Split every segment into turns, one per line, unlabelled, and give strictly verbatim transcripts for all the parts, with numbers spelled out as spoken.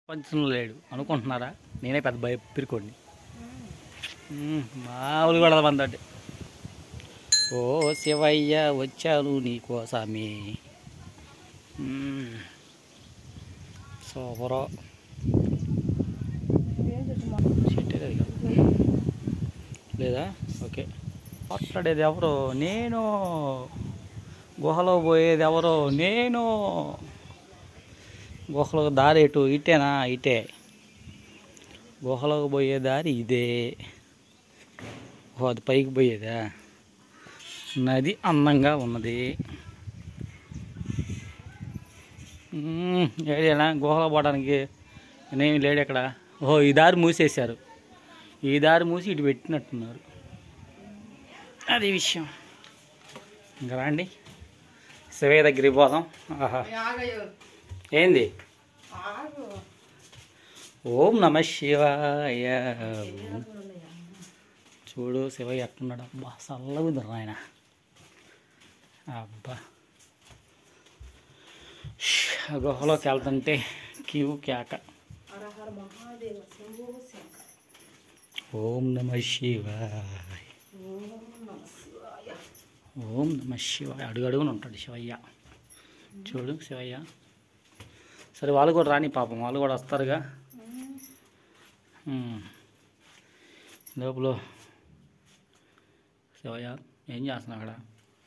పంచంలో లేడు అనుకుంటున్నారా? నేనే పెద్ద భయ పిరుకోండి. మామూలు కూడా వందండి. ఓ శివయ్య వచ్చాను నీకోసమే. సూపరా లేదా? ఓకే. మాట్లాడేది ఎవరు? నేను. గుహలో పోయేది ఎవరు? నేను. గుహలోకి దారి ఎటు? ఇటేనా? ఇటే. గుహలోకి పోయే దారి ఇదే. అది పైకి పోయేదా? నది అందంగా ఉన్నది. ఏడేనా గుహలో పోవడానికి నేనేమి లేడు ఎక్కడ. ఓహో, ఈ దారి మూసేశారు. ఈ దారి మూసి ఇటు పెట్టినట్టున్నారు. అది విషయం. ఇంకా రండి, శివయ్య దగ్గరికి పోదాం. ఆహా, ఏంది? ఓం నమ శివాయ. చూడు శివయ్య ఎట్టున్నాడు. అబ్బా చల్లగా ఉంది ఆయన. అబ్బా గుహలోకి వెళ్తుంటే క్యూ కేక. ఓం నమ శివాయ. ఓం నమ శివాయ. అడుగు అడుగుని ఉంటాడు శివయ్య. చూడు శివయ్య. సరే వాళ్ళు కూడా రాని పాపం, వాళ్ళు కూడా వస్తారుగా. లోపల శివయ్య ఏం చేస్తున్నావు అక్కడ?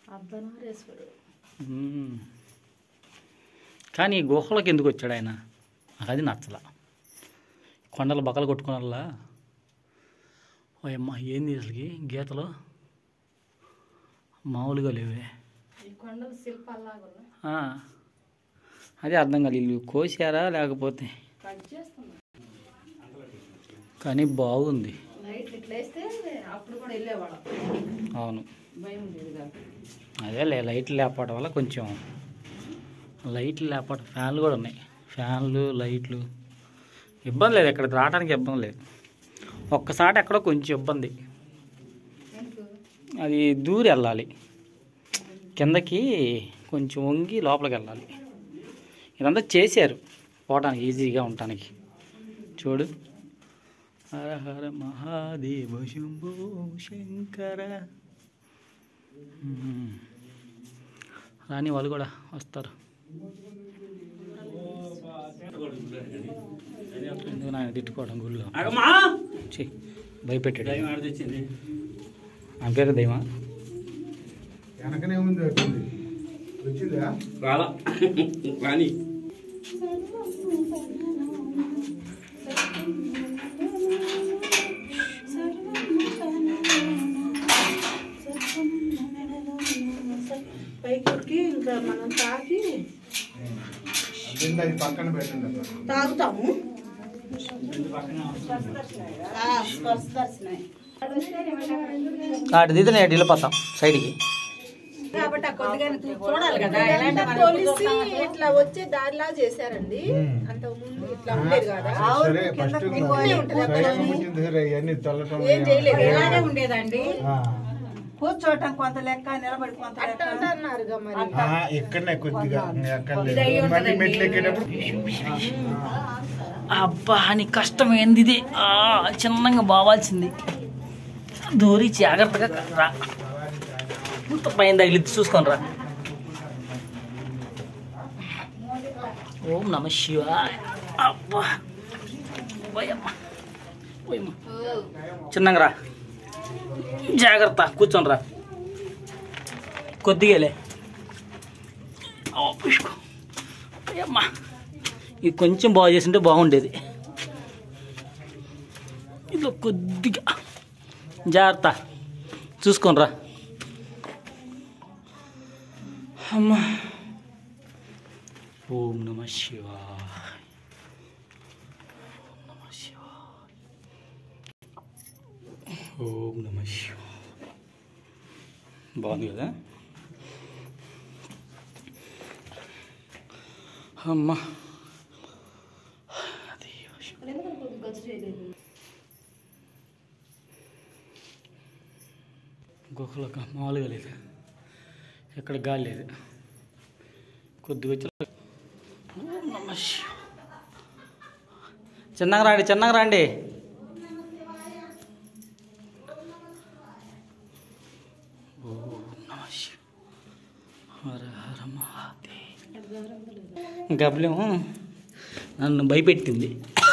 కానీ గుహలోకి ఎందుకు వచ్చాడు ఆయన? నాకు అది నచ్చలా. కొండలు బక్కలు కొట్టుకున్నలా. ఓ అమ్మ, ఏంది అసలుకి గీతలు మామూలుగా లేవే. అదే అర్థం కాదు, వీళ్ళు కోసారా లేకపోతే. కానీ బాగుంది. అవును, అదే లే లైట్లు లేకపోవడం వల్ల కొంచెం. లైట్లు లేకపోవడం, ఫ్యాన్లు కూడా ఉన్నాయి. ఫ్యాన్లు లైట్లు ఇబ్బంది లేదు, ఇక్కడ రావడానికి ఇబ్బంది లేదు. ఒక్కసారి ఎక్కడో కొంచెం ఇబ్బంది. అది దూరి వెళ్ళాలి కిందకి, కొంచెం వంగి లోపలికి వెళ్ళాలి. ఇదంతా చేశారు పోవడానికి ఈజీగా ఉండటానికి. చూడు, హర హర మహాదేవ శంభో శంకర. రాని వాళ్ళు కూడా వస్తారు. ఎందుకు నాయన తిట్టుకోవడం గుళ్ళో? భయపెట్టాడు. ఆమె పేరు దైవా.
వెనకనే ఉంది, వచ్చిందా?
రాలా రాని.
పైకి ఇంకా మనం తాకి
పక్కన పెట్టండి,
తాగుతాము.
అటు దిద్దు, నేను వెళ్ళిపోతాం సైడ్కి.
కాబట్టి చూడాలి కదా, తొలిసి ఇట్లా వచ్చే దారిలా చేశారండి. అంతకు ముందు ఇట్లా ఉండేది కదా, ఏం చేయలేదు, ఇలాగే ఉండేదండి. కూర్చోటం కొంత లెక్క, నిలబడి కొంత లెక్క అన్నారు. మరి
ఇక్కడనే కొద్దిగా మెట్లు ఎక్కేటప్పుడు.
అబ్బా నీ కష్టం ఏంది ఇది? చిన్నగా బావాల్సింది. దూరి జాగ్రత్తగా రా. ఇంత పైన తగిలిద్ది, చూసుకొని రా. ఓం నమ శివాయ. అబ్బా పోయమ్మ పోయమ్మ, చిన్నగా రా, జాగ్రత్త, కూర్చొని రా. కొద్దిగాలే. అమ్మా, ఇది కొంచెం బాగు చేసింటే బాగుండేది. ఇట్లా కొద్దిగా జాగ్రత్త, చూసుకొని రా. అమ్మా. ఓం నమ శివాయ. ఓం నమ శివాయ. బాగుంది కదా? అమ్మా, గుహలకు మామూలుగా లేదు, ఎక్కడ గాలి లేదు. కొద్దిగా వచ్చి చిన్నగా రండి చిన్నగా రండి. గబ్బలేమో నన్ను భయపెట్టింది.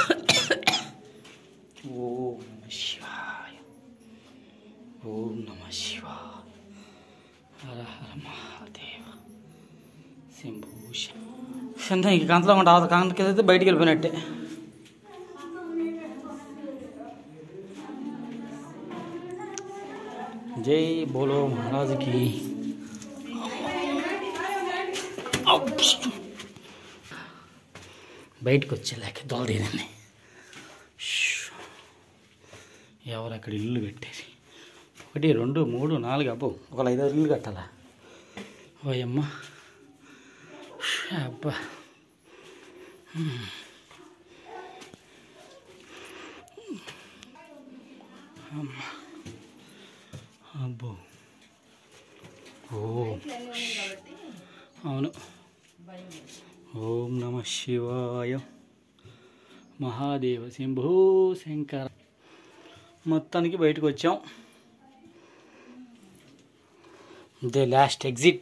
ఓం నమ శివాయ, ఓం నమ శివాయ, హర హర మహాదేవ శంభూష. ఇంక కంతలో ఉంటా కంతకి వెళ్తే బయటికి వెళ్ళిపోయినట్టే. జై బోలో మహారాజుకి. బయటకు వచ్చేలాక దోలదేనండి. ఎవరు అక్కడ ఇల్లు కట్టేది? ఒకటి రెండు మూడు నాలుగు అబ్బో ఒక ఐదారు ఇల్లు కట్టాలా? ఓయమ్మ అబ్బా. అమ్మ అబ్బో. ఓ అవును. ఓం నమ శివాయ, మహాదేవ శంభో శంకర. మొత్తానికి బయటకు వచ్చాం. ఇదే లాస్ట్ ఎగ్జిట్.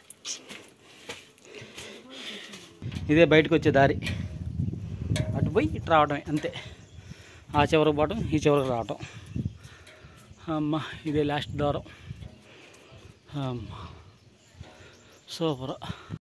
ఇదే బయటకు వచ్చే దారి. అటు పోయి ఇటు రావడమే అంతే. ఆ చివరికి పోవటం ఈ చివరికి రావటం. అమ్మ ఇదే లాస్ట్ ద్వారం. అమ్మ సూపర్.